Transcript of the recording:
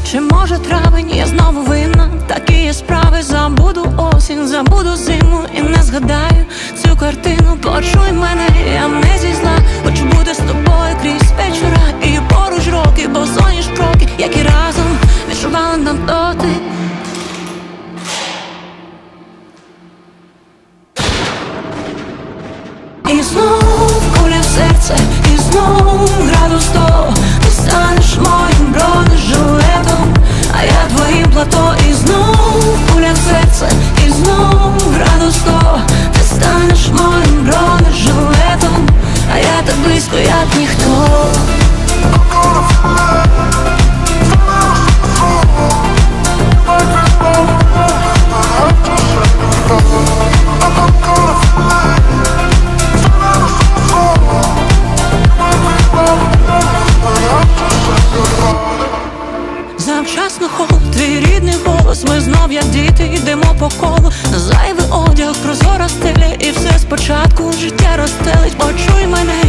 Чи може травень, я знову винна? Такі є справи, забуду осінь, забуду зиму і не згадаю цю картину. Почуй мене, я не зі зла, хочу бути з тобою крізь вечора і поруч роки, бо соняш кроки, які разом відчували нам дотик. І знов куля в серце, і знов градус 100. Ти станеш моїм бронежилетом, а я твоїм плато. І знов куля в серце, і знов градус 100. Ти станеш моїм бронежилетом, а я так близько, як ніхто. Завчасно холод, твій рідний голос. Ми знов як діти йдемо по колу. Зайвий одяг, прозора стеля, і все спочатку життя розстелить. Почуй мене,